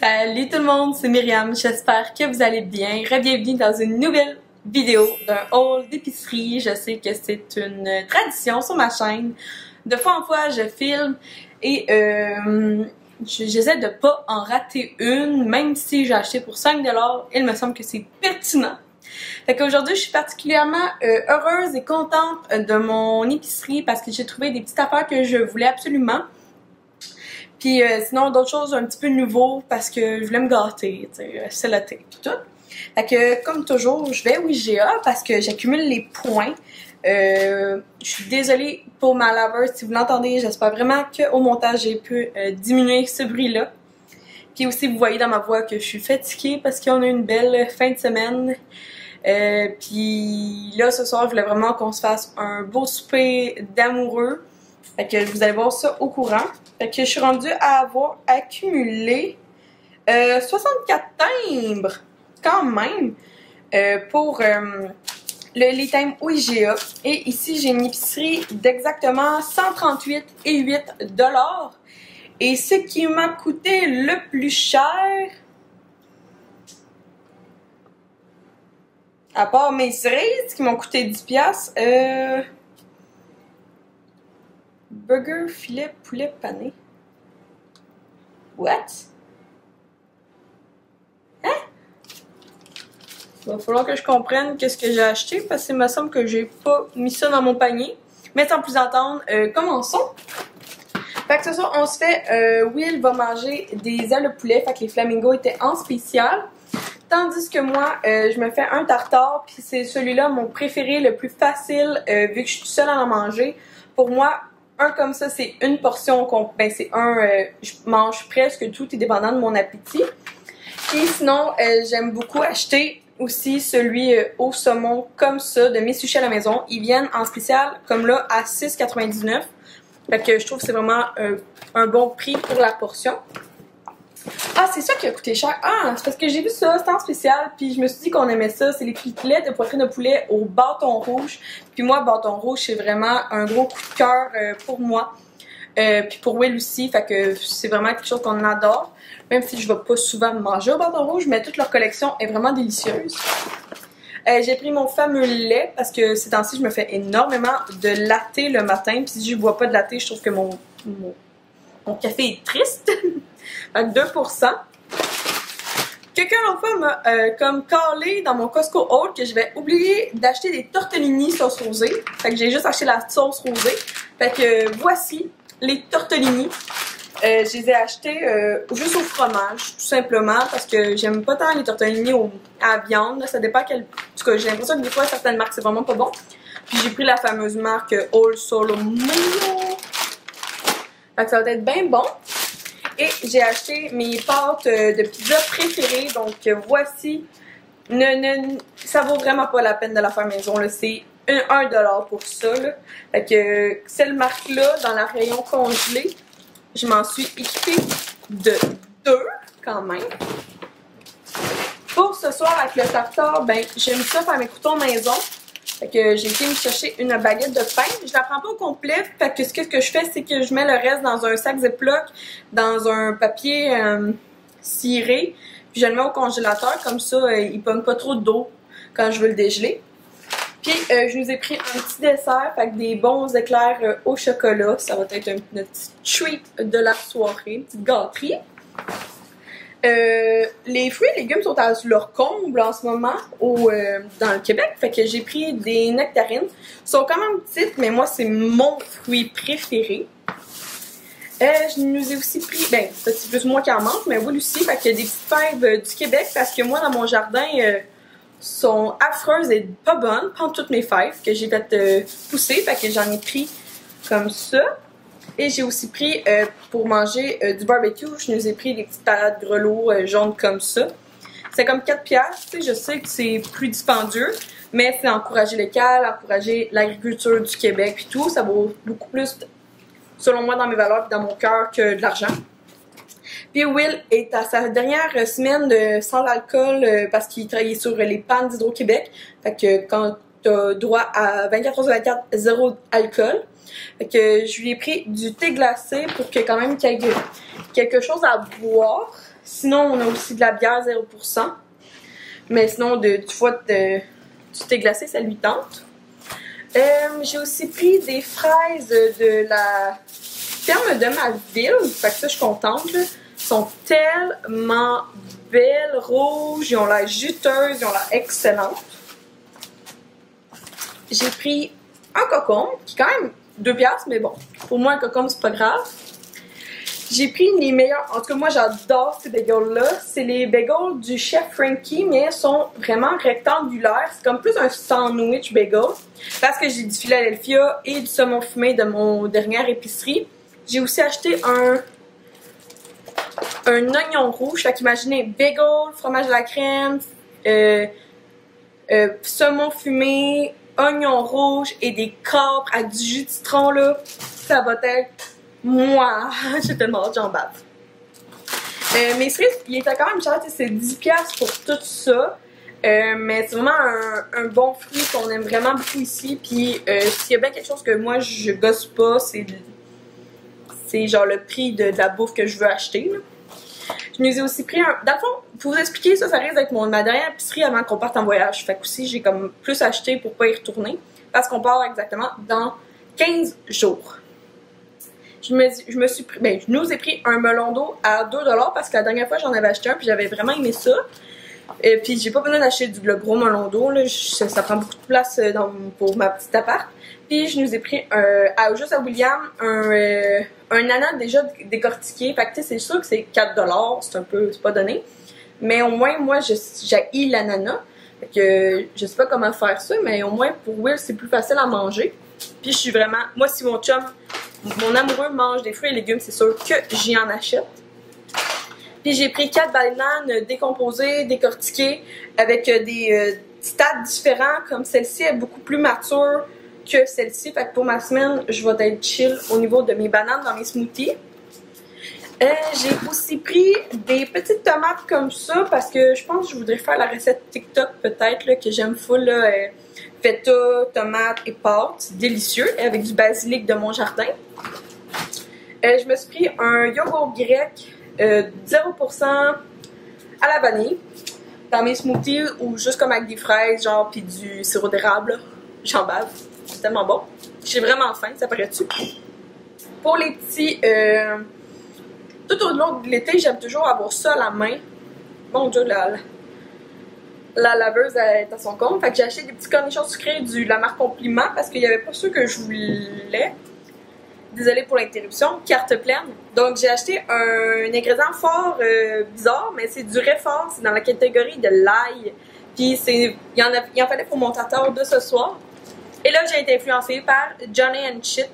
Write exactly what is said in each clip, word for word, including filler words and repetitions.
Salut tout le monde, c'est Myriam, j'espère que vous allez bien. Re-bienvenue dans une nouvelle vidéo d'un haul d'épicerie. Je sais que c'est une tradition sur ma chaîne. De fois en fois, je filme et euh, j'essaie de pas en rater une, même si j'ai acheté pour cinq dollars. Il me semble que c'est pertinent. Fait qu'aujourd'hui, je suis particulièrement euh, heureuse et contente de mon épicerie parce que j'ai trouvé des petites affaires que je voulais absolument. Puis euh, sinon, d'autres choses un petit peu nouveaux parce que je voulais me gâter, tu sais, c'est le thé puis tout. Fait que, comme toujours, je vais au I G A parce que j'accumule les points. Euh, je suis désolée pour ma laveuse si vous l'entendez. J'espère vraiment qu'au montage, j'ai pu euh, diminuer ce bruit-là. Puis aussi, vous voyez dans ma voix que je suis fatiguée parce qu'on a une belle fin de semaine. Euh, puis là, ce soir, je voulais vraiment qu'on se fasse un beau souper d'amoureux. Fait que vous allez voir ça au courant. Fait que je suis rendue à avoir accumulé euh, soixante-quatre timbres, quand même, euh, pour euh, le les timbres au I G A. Et ici, j'ai une épicerie d'exactement cent trente-huit virgule huit dollars. Et ce qui m'a coûté le plus cher, à part mes cerises qui m'ont coûté dix piastres, euh... burger, filet, poulet pané. What? Hein? Il va falloir que je comprenne qu'est-ce que j'ai acheté parce qu'il me semble que j'ai pas mis ça dans mon panier. Mais sans plus attendre, euh, commençons. Fait que ce soir, on se fait, euh, Will va manger des ailes de poulet, fait que les flamingos étaient en spécial. Tandis que moi, euh, je me fais un tartare, puis c'est celui-là mon préféré, le plus facile, euh, vu que je suis toute seule à en manger. Pour moi, un comme ça, c'est une portion, ben c'est un, euh, je mange presque tout, est dépendant de mon appétit. Et sinon, euh, j'aime beaucoup acheter aussi celui euh, au saumon comme ça, de mes sushis à la maison. Ils viennent en spécial, comme là, à six quatre-vingt-dix-neuf. Fait que je trouve que c'est vraiment euh, un bon prix pour la portion. Ah, c'est ça qui a coûté cher. Ah, c'est parce que j'ai vu ça, c'était en spécial, puis je me suis dit qu'on aimait ça. C'est les filets de poitrine de poulet au bâton rouge. Puis moi, bâton rouge, c'est vraiment un gros coup de cœur euh, pour moi. Euh, puis pour Will aussi, fait que c'est vraiment quelque chose qu'on adore. Même si je ne vais pas souvent manger au bâton rouge, mais toute leur collection est vraiment délicieuse. Euh, j'ai pris mon fameux lait parce que ces temps-ci, je me fais énormément de latte le matin. Puis si je ne bois pas de latte, je trouve que mon, mon, mon café est triste. Fait que deux pour cent. Quelqu'un l'autre fois m'a euh, comme calé dans mon Costco Haul que je vais oublier d'acheter des tortellini sauce rosée. Fait que j'ai juste acheté la sauce rosée. Fait que euh, voici les tortellini. Euh, je les ai achetés euh, juste au fromage, tout simplement, parce que j'aime pas tant les tortellini au, à la viande. Ça dépend quel. En tout cas, j'ai l'impression que des fois, certaines marques, c'est vraiment pas bon. Puis j'ai pris la fameuse marque All Solo Mulo. Fait que ça va être bien bon. Et j'ai acheté mes pâtes de pizza préférées. Donc voici. Ne, ne, ça vaut vraiment pas la peine de la faire maison. C'est un dollar pour ça. Là. Fait que cette marque-là, dans la rayon congelé, je m'en suis équipée de deux quand même. Pour ce soir avec le tartare, ben j'aime ça faire mes croûtons maison. Fait que j'ai été me chercher une baguette de pain. Je la prends pas au complet. Fait que ce que je fais, c'est que je mets le reste dans un sac Ziploc, dans un papier euh, ciré. Puis je le mets au congélateur. Comme ça, euh, il pogne pas trop d'eau quand je veux le dégeler. Puis euh, je nous ai pris un petit dessert. Fait que des bons éclairs euh, au chocolat. Ça va être un, notre petit treat de la soirée. Une petite gâterie. Euh, les fruits et légumes sont à leur comble en ce moment au, euh, dans le Québec. Fait que j'ai pris des nectarines. Ils sont quand même petites, mais moi, c'est mon fruit préféré. Euh, je nous ai aussi pris, ben, c'est plus moi qui en mange, mais vous aussi, fait qu'il y a des petites fèves euh, du Québec parce que moi, dans mon jardin, euh, sont affreuses et pas bonnes. Prendre toutes mes fèves que j'ai fait euh, pousser. Fait que j'en ai pris comme ça. Et j'ai aussi pris, euh, pour manger euh, du barbecue, je nous ai pris des petites patates grelots euh, jaunes comme ça. C'est comme quatre piastres, tu sais, je sais que c'est plus dispendieux, mais c'est encourager local, encourager l'agriculture du Québec et tout. Ça vaut beaucoup plus, selon moi, dans mes valeurs et dans mon cœur que de l'argent. Puis Will est à sa dernière semaine de sans l'alcool euh, parce qu'il travaillait sur les pannes d'Hydro-Québec. Fait que quand tu as droit à vingt-quatre heures sur vingt-quatre, zéro alcool. Fait que je lui ai pris du thé glacé pour que quand même qu'il y ait quelque chose à boire. Sinon, on a aussi de la bière zéro pour cent. Mais sinon, de, du fois de, du thé glacé, ça lui tente. Euh, j'ai aussi pris des fraises de la ferme de ma ville. Fait que ça, je suis contente. Là. Elles sont tellement belles, rouges. Ils ont l'air juteuses. Ils ont l'air excellentes. J'ai pris un cocombe, qui est quand même deux piastres, mais bon, pour moi, un cocombe, c'est pas grave. J'ai pris les meilleurs, en tout cas, moi, j'adore ces bagels-là. C'est les bagels du chef Frankie, mais ils sont vraiment rectangulaires. C'est comme plus un sandwich bagel. Parce que j'ai du Philadelphia et du saumon fumé de mon dernière épicerie. J'ai aussi acheté un, un oignon rouge. Fait qu'imaginez, bagel, fromage à la crème, euh, euh, saumon fumé, oignon rouge et des capres avec du jus de citron, là. Ça va être moi. J'ai tellement hâte, j'en bave. Euh, mes cerises, il était quand même cher, c'est dix piastres pour tout ça. Euh, mais c'est vraiment un, un bon fruit qu'on aime vraiment beaucoup ici. Puis euh, s'il y a bien quelque chose que moi je gosse pas, c'est c'est genre le prix de, de la bouffe que je veux acheter. Là. Je nous ai aussi pris un... Dans le fond, pour vous expliquer, ça, ça risque d'être mon, ma dernière épicerie avant qu'on parte en voyage. Fait que aussi, j'ai comme plus acheté pour pas y retourner. Parce qu'on part exactement dans quinze jours. Je me, je me suis pris... Ben, je nous ai pris un melon d'eau à deux dollars parce que la dernière fois, j'en avais acheté un puis j'avais vraiment aimé ça. Et puis, j'ai pas besoin d'acheter du le gros melon d'eau. Là. Ça, ça prend beaucoup de place dans, pour ma petite appart. Puis, je nous ai pris un, à, juste à William un... Euh, un ananas déjà décortiqué. Fait que tu sais, c'est sûr que c'est quatre dollars, c'est un peu, c'est pas donné. Mais au moins, moi, j'haïs l'ananas. Fait que je sais pas comment faire ça, mais au moins pour Will, c'est plus facile à manger. Puis je suis vraiment, moi, si mon chum, mon amoureux mange des fruits et légumes, c'est sûr que j'y en achète. Puis j'ai pris quatre bananes décomposées, décortiquées, avec des euh, stades différents, comme celle-ci est beaucoup plus mature que celle-ci. Fait que pour ma semaine, je vais être chill au niveau de mes bananes dans mes smoothies. Euh, j'ai aussi pris des petites tomates comme ça parce que je pense que je voudrais faire la recette TikTok peut-être là, que j'aime full. Là, euh, feta, tomates et pâtes. Délicieux avec du basilic de mon jardin. Euh, je me suis pris un yogourt grec euh, zéro pour cent à la vanille dans mes smoothies ou juste comme avec des fraises genre puis du sirop d'érable. J'en bave. C'est tellement bon. J'ai vraiment faim, ça paraît-tu? Pour les petits... Euh, tout au long de l'été, j'aime toujours avoir ça à la main. Mon Dieu, la, la, la laveuse est à son compte. Fait que j'ai acheté des petits cornichons sucrés de la marque Compliment parce qu'il n'y avait pas ceux que je voulais. Désolée pour l'interruption. Carte pleine. Donc, j'ai acheté un, un ingrédient fort euh, bizarre, mais c'est du Réfort. C'est dans la catégorie de l'ail. Puis, il y, en a, il en fallait pour mon tartare de ce soir. Et là, j'ai été influencée par Johnny and Shit.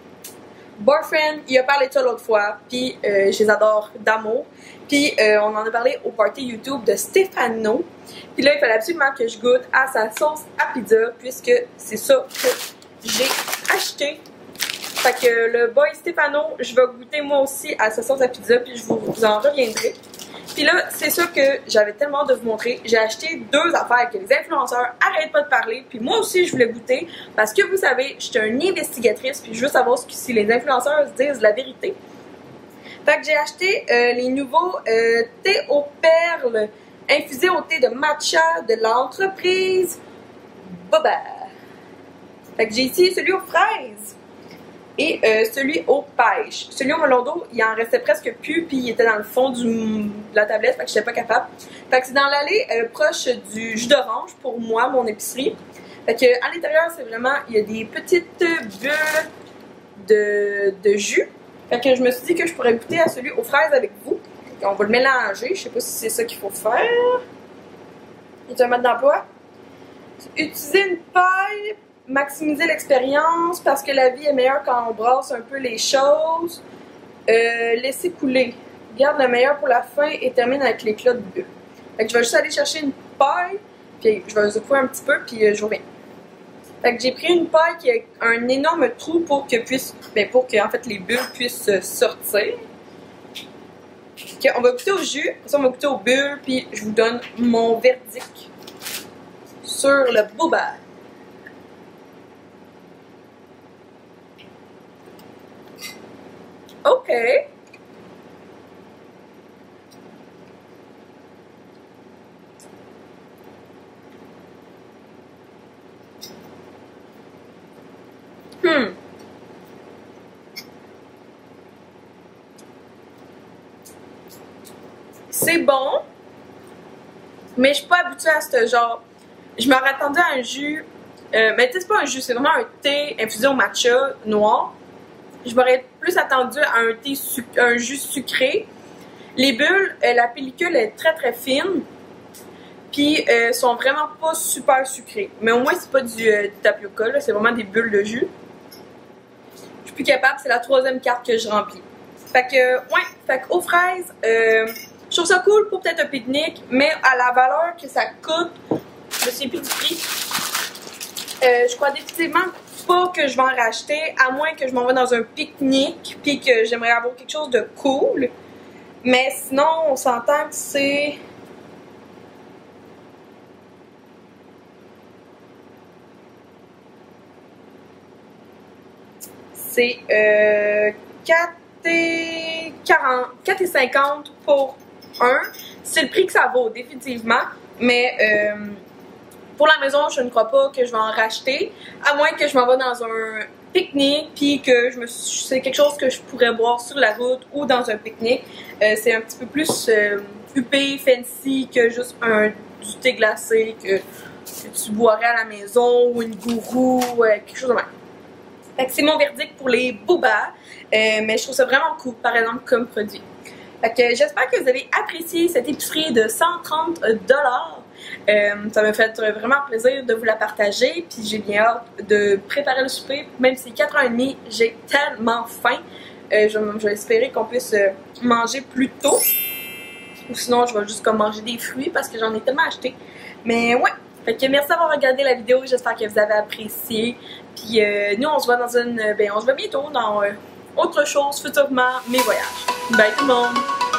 Boyfriend, il a parlé de ça l'autre fois, puis euh, je les adore d'amour. Puis euh, on en a parlé au party YouTube de Stefano. Puis là, il fallait absolument que je goûte à sa sauce à pizza, puisque c'est ça que j'ai acheté. Fait que le boy Stefano, je vais goûter moi aussi à sa sauce à pizza, puis je vous, vous en reviendrai. Puis là, c'est ça que j'avais tellement hâte de vous montrer. J'ai acheté deux affaires que les influenceurs arrêtent pas de parler. Puis moi aussi, je voulais goûter. Parce que vous savez, je suis une investigatrice. Puis je veux savoir si les influenceurs disent la vérité. Fait que j'ai acheté euh, les nouveaux euh, thé aux perles infusés au thé de matcha de l'entreprise Boba. Fait que j'ai ici celui aux fraises. Et euh, celui aux pêches. Celui au melon d'eau, il en restait presque plus, puis il était dans le fond du, de la tablette, fait que j'étais pas capable. Fait que c'est dans l'allée euh, proche du jus d'orange pour moi, mon épicerie. Fait que à l'intérieur, c'est vraiment, il y a des petites bulles de, de jus. Fait que je me suis dit que je pourrais goûter à celui aux fraises avec vous. Fait on va le mélanger, je sais pas si c'est ça qu'il faut faire. Il y a un mode d'emploi. Utiliser une paille. Maximiser l'expérience parce que la vie est meilleure quand on brasse un peu les choses. Euh, laisser couler. Garde le meilleur pour la fin et termine avec l'éclat de bulle. Fait que je vais juste aller chercher une paille, puis je vais secouer un petit peu, puis euh, je reviens. Fait que j'ai pris une paille qui a un énorme trou pour que puisse, ben pour que en fait les bulles puissent sortir. Okay, on va goûter au jus, après ça on va goûter aux bulles, puis je vous donne mon verdict sur le boba. OK. C'est bon, mais je suis pas habituée à ce genre. Je m'aurais attendu à un jus, euh, mais tu sais, c'est pas un jus, c'est vraiment un thé infusé au matcha noir. Je m'aurais plus attendu à un thé, un jus sucré. Les bulles, euh, la pellicule est très très fine, puis euh, sont vraiment pas super sucrées. Mais au moins, c'est pas du, euh, du tapioca, c'est vraiment des bulles de jus. Je suis plus capable, c'est la troisième carte que je remplis. Fait que, ouais, fait qu'aux fraises, euh, je trouve ça cool pour peut-être un pique-nique, mais à la valeur que ça coûte, je me souviens plus du prix. Euh, je crois définitivement pas que je vais en racheter, à moins que je m'en vais dans un pique-nique, puis que j'aimerais avoir quelque chose de cool. Mais sinon, on s'entend que c'est... C'est euh, quatre et cinquante pour un. C'est le prix que ça vaut, définitivement. Mais euh, pour la maison, je ne crois pas que je vais en racheter. À moins que je m'en vais dans un pique-nique, puis que je me c'est quelque chose que je pourrais boire sur la route ou dans un pique-nique. Euh, c'est un petit peu plus euh, huppé, fancy que juste un, du thé glacé que, que tu boirais à la maison ou une gourou, euh, quelque chose de même. Fait que c'est mon verdict pour les boobas, euh, mais je trouve ça vraiment cool, par exemple, comme produit. Fait que j'espère que vous avez apprécié cette épicerie de cent trente dollars. Euh, ça m'a fait vraiment plaisir de vous la partager, puis j'ai bien hâte de préparer le souper. Même si c'est quatre heures trente, j'ai tellement faim. Euh, je, je vais espérer qu'on puisse euh, manger plus tôt. Ou sinon, je vais juste comme manger des fruits parce que j'en ai tellement acheté. Mais ouais, fait que merci d'avoir regardé la vidéo. J'espère que vous avez apprécié. Puis euh, nous, on se voit dans une... Ben, on se voit bientôt dans euh, autre chose, futurement, mes voyages. Bye tout le monde!